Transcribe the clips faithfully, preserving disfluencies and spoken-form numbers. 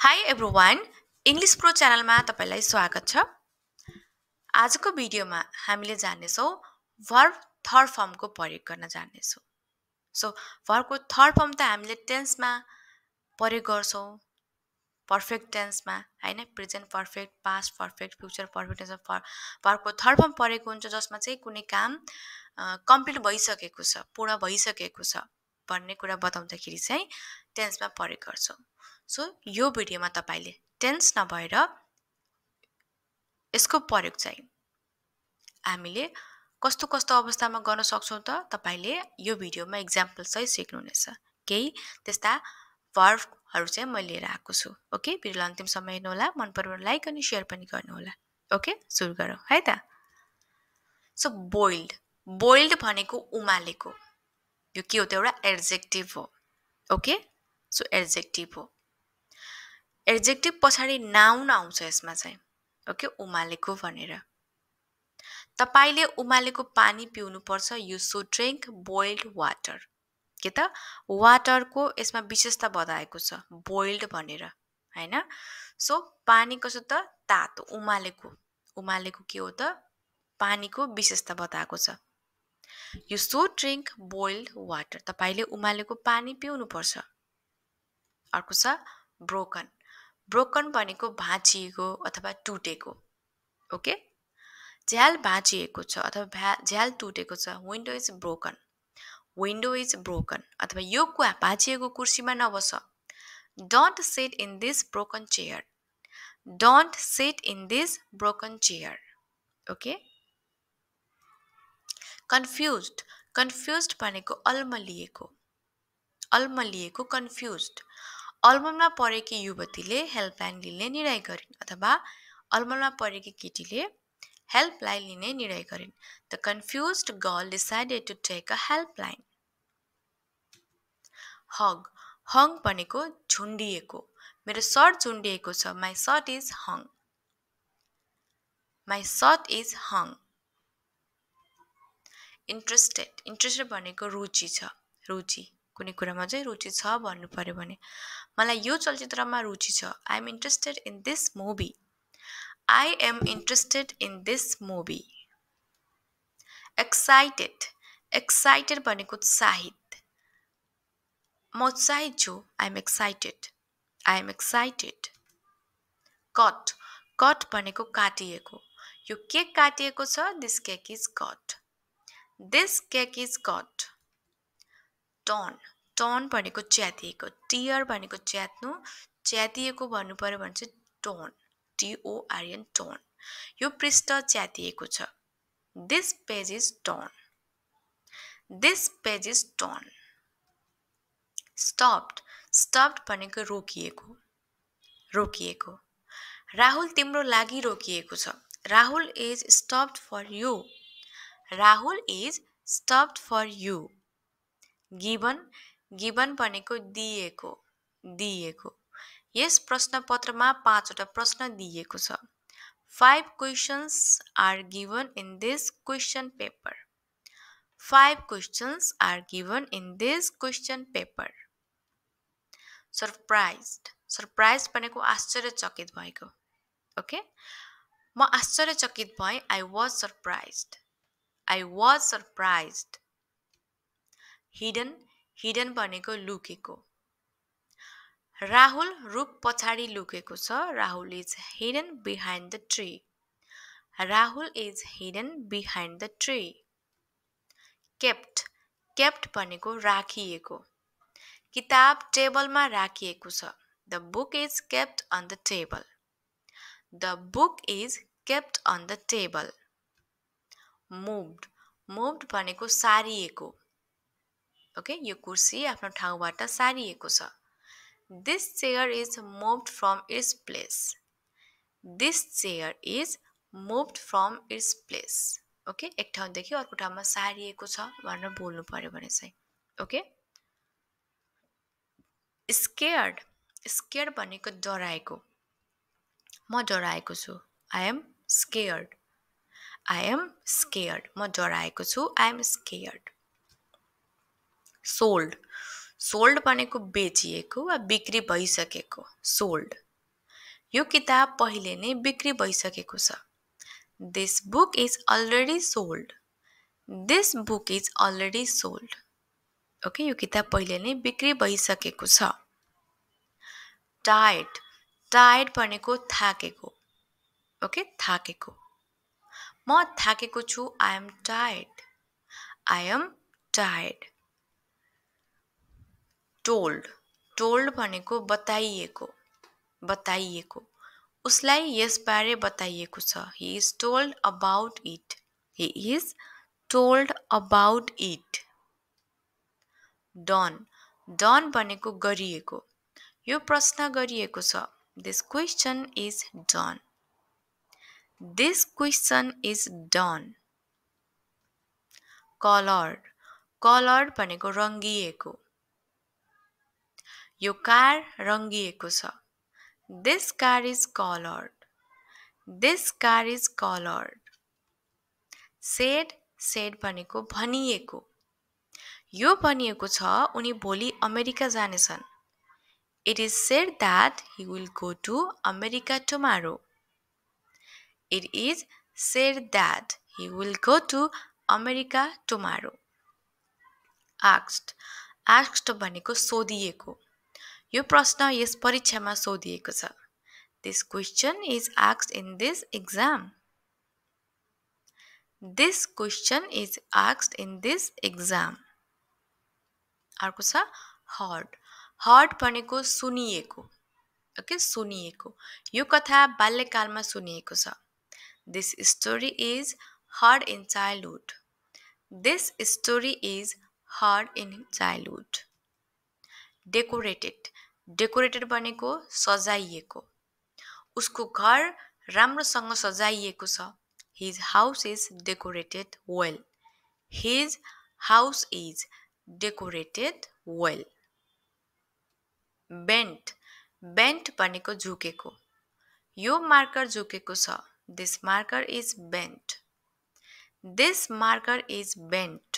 High everyone English pro च्यानलमा तपाईलाई स्वागत छ। आजको भिडियोमा हामीले जान्नेछौँ भर्ब थर्ड फर्मको प्रयोग गर्न जान्नेछौँ। सो भर्बको थर्ड फर्म त हामीले टेन्समा प्रयोग गर्छौँ, पर्फेक्ट टेन्समा हैन, present perfect, past perfect, future perfect टेन्समा भर्बको थर्ड फर्म प्रयोग हुन्छ जसमा चाहिँ कुनै काम कम्प्लिट भइसकेको छ, पूर्ण भइसकेको छ भन्ने कुरा बताउँदाखेरि चाहिँ टेन्समा प्रयोग गर्छौँ। सो यो भिडियोमा तपाईले टेन्स नभएर यसको प्रयोग चाहिँ हामीले कस्तो कस्तो अवस्थामा गर्न सक्छौं त तपाईले यो भिडियोमा एक्जाम्पल सहित सिक्नुहुनेछ। केही त्यस्ता भर्बहरु चाहिँ म लिएर आएको छु। ओके, भिडियोलाई अन्तिमसम्म हेर्नु होला, मन परेमा लाइक अनि शेयर पनि गर्नु होला। ओके, सुरु गरौँ है त। सो बोइल्ड, बोइल्ड भनेको उमालेको, यो के हो त एउटा एड्जेक्टिभ हो। ओके, सो एड्जेक्टिभ हो। एड्जेक्टिभ पछाडि नाउन आउँछ यसमा चाहिँ। ओके, उमालेको भनेर। तपाईले उमालेको पानी पिउनु पर्छ। You should drink boiled water. के त वाटरको यसमा विशेषता बताएको छ बोइल्ड भनेर, हैन। सो पानी कसो त तातो, उमालेको। उमालेको के हो त पानीको विशेषता बताएको छ। You should drink boiled water. तपाईले उमालेको पानी पिउनु पर्छ। अर्को छ ब्रोकन। ब्रोकन भनेको भाँचिएको अथवा टुटेको। ओके, झ्याल भाँचिएको छ अथवा झ्याल टुटेको छ। Window is broken. Window is broken अथवा यो कुवा भाँचिएको कुर्सीमा नबस। Don't sit in this broken chair. Don't sit in this broken chair. Okay, confused. Confused भनेको अल्मलिएको, अल्मलिएको कन्फ्युज्ड। अल्मलमा परेकी युवतीले हेल्पलाइन लिने निर्णय गरिन् अथवा अल्मलमा परेकी केटीले हेल्पलाइन लिने निर्णय गरिन्। The confused girl decided to take a helpline. Hug. Hung भनेको झुन्डिएको, मेरो सर्ट झुन्डिएको छ। My shirt is hung. My shirt is hung. Interested. Interested भनेको रुचि छ, रुचि कुनै कुरामा चाहिँ रुचि छ भन्नु पर्यो भने मलाई यो चलचित्रमा रुचि छ। I am interested in this movie. I am interested in this movie. Excited. Excited भनेको उत्साहित, म उत्साहित छु। I am excited. I am excited. Cut. Cut भनेको काटिएको, यो केक काटिएको छ। This cake is cut. This cake is cut. Torn. Torn भनेको च्यातिएको, टियर भनेको च्यात्नु, च्यातिएको भन्नु पर्यो भने चाहिँ टर्न, टिओआरएन टर्न। यो पृष्ठ च्यातिएको छ। This page is torn. This page is torn. Stopped. Stopped भनेको रोकिएको, रोकिएको। राहुल तिम्रो लागि रोकिएको छ। Rahul is stopped for you. Rahul is stopped for you. Given. Given भनेको दिएको, दिएको। यस प्रश्नपत्रमा पाँचवटा प्रश्न दिएको छ। Five questions are given in this question paper. Five questions are given in this question paper. Surprised. Surprised भनेको आश्चर्यचकित भएको। ओके, म आश्चर्यचकित भएँ। I was surprised. I was surprised. Hidden. Hidden भनेको लुकेको। राहुल रुख पछाडि लुकेको छ। Rahul is hidden behind the tree. Rahul is hidden behind the tree. Kept. Kept भनेको राखिएको, किताब टेबलमा राखिएको छ। The book is kept on the table. The book is kept on the table. Moved. Moved भनेको सारिएको। ओके, यो कुर्सी आफ्नो ठाउँबाट सारिएको छ। This chair is moved from its place. This chair is moved from its place. Okay, एक ठाउँदेखि अर्को ठाउँमा सारिएको छ भनेर बोल्नु पर्यो भने चाहिँ। Okay, scared. स्केयर्ड भनेको डराएको, म डराएको छु। I am scared. I am scared, म डराएको छु। I am scared. Sold. Sold भनेको बेचिएको वा बिक्री भइसकेको, सोल्ड। यो किताब पहिले नै बिक्री भइसकेको छ. This book is already sold. This book is already sold. Okay, यो किताब पहिले नै बिक्री भइसकेको छ. Tired. Tired भनेको थाकेको. Okay, थाकेको. म थाकेको छु. I am tired. I am tired. Told. Told भनेको बताइएको. बताइएको. उसलाई यसबारे बताइएको छ. He is told about it. He is told about it. Done. Done भनेको गरिएको. यो प्रश्न गरिएको छ. This question is done. This question is done. Colored. Colored भनेको रङ्गिएको. यो कार रङ्गिएको छ. This car is colored. This car is colored. Said. Said भनेको भनिएको. यो भनिएको छ उनी भोलि अमेरिका जानेछन्. It is said that he will go to America tomorrow. It is said that he will go to America tomorrow. Asked. Asked भनेको सोधिएको. यो प्रश्न यस परीक्षामा सोधिएको छ. This question is asked in this exam. This question is asked in this exam. अर्को छ heard. Heard भनेको सुनिएको. Okay, सुनिएको. यो कथा बाल्यकालमा सुनिएको छ. This story is heard in childhood. This story is heard in childhood. Decorated. Decorated भनेको सजाइएको. उसको घर राम्रोसँग सजाइएको छ. His house is decorated well. His house is decorated well. Bent. Bent भनेको झुकेको. यो मार्कर झुकेको छ. This marker is bent. This marker is bent.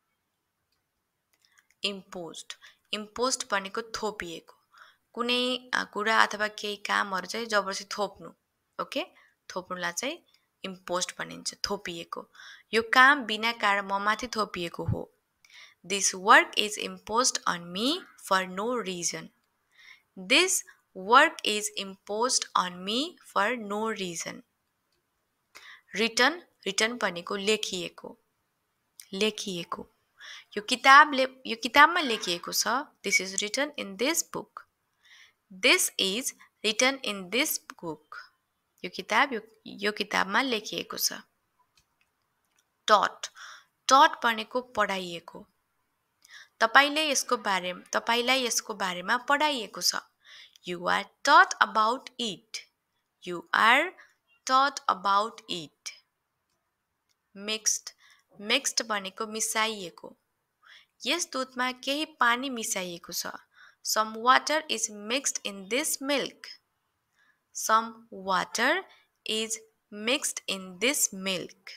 Imposed. Imposed भनेको थोपिएको. कुनै कुरा अथवा केही कामहरु चाहिँ जबरजस्ती थोप्नु. ओके? थोप्नुलाई चाहिँ imposed भनिन्छ. थोपिएको. यो काम बिना कारण म माथि थोपिएको हो. This work is imposed on me for no reason. This work is imposed on me for no reason. Written. Written भनेको लेखिएको. लेखिएको. यो किताबले यो किताबमा लेखिएको छ. This is written in this book. This is written in this book. यो किताब यो, यो किताबमा लेखिएको छ. Taught. Taught भनेको पढाइएको. तपाईले यसको बारे तपाईलाई यसको बारेमा पढाइएको छ. You are taught about it. You are taught about it. Mixed. Mixed भनेको मिसाइएको. यस दुधमा केही पानी मिसाइएको छ. Some water is mixed in this milk. Some water is mixed in this milk.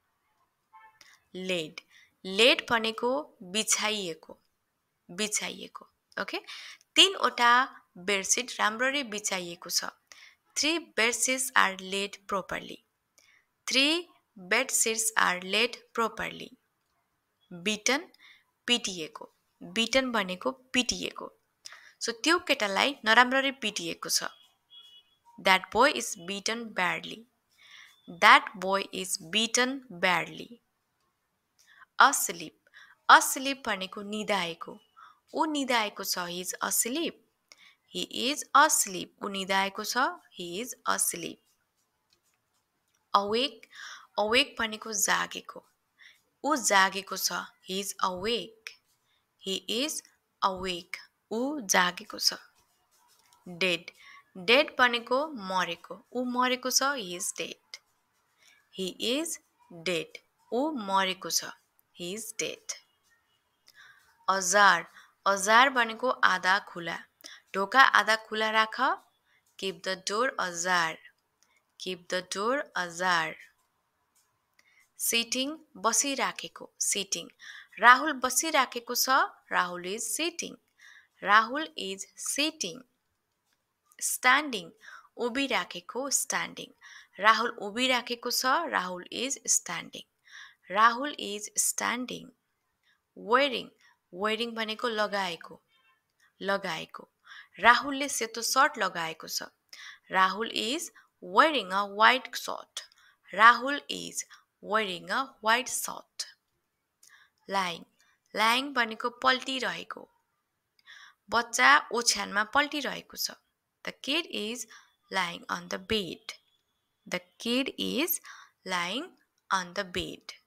Laid. Laid भनेको बिछाइएको. बिछाइएको. ओके? तीनवटा बेडसिट राम्ररी बिछाइएको छ. Three bedsheets are laid properly. Three bedsheets are laid properly. Beaten. पिटिएको. Beaten भनेको पिटिएको. So त्यो केटालाई नराम्ररी पिटिएको छ. That boy is beaten badly. That boy is beaten badly. Asleep. Asleep भनेको निदाएको. ऊ निदाएको छ. He is asleep. He is asleep. ऊ निदाएको छ. He is asleep. Awake. Awake भनेको जागेको. ऊ जागेको छ. He is awake. He is awake. ऊ जागेको छ. Dead. Dead भनेको मरेको. ऊ मरेको छ. He is dead. He is dead. ऊ मरेको छ. He is dead. Ajar. Ajar भनेको आधा खुला. ढोका आधा खुला राख. Keep the door ajar. Keep the door ajar. Sitting. बसिराखेको. Sitting. Rahul बसिराखेको छ. Rahul is sitting. Rahul is sitting. Standing. उभिराखेको स्ट्यान्डिङ राहुल उभिराखेको छ Rahul is standing Rahul is standing wearing wearing भनेको लगाएको लगाएको राहुलले सेतो सर्ट लगाएको छ Rahul is wearing a white shirt Rahul is wearing a white shirt lying lying भनेको पल्टिरहेको बच्चा ओछ्यानमा पल्टिरहेको छ the kid is lying on the bed the kid is lying on the bed